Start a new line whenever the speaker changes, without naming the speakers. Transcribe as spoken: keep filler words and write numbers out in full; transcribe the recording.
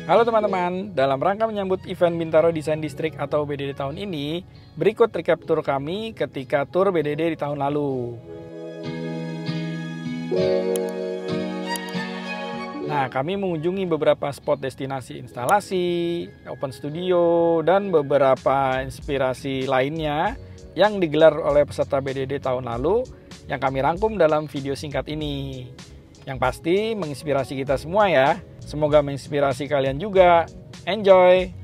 Halo teman-teman, dalam rangka menyambut event Bintaro Design District atau B D D tahun ini, berikut recap tour kami ketika tur B D D di tahun lalu. Nah, kami mengunjungi beberapa spot destinasi instalasi, open studio, dan beberapa inspirasi lainnya yang digelar oleh peserta B D D tahun lalu yang kami rangkum dalam video singkat ini. Yang pasti menginspirasi kita semua ya. Semoga menginspirasi kalian juga. Enjoy!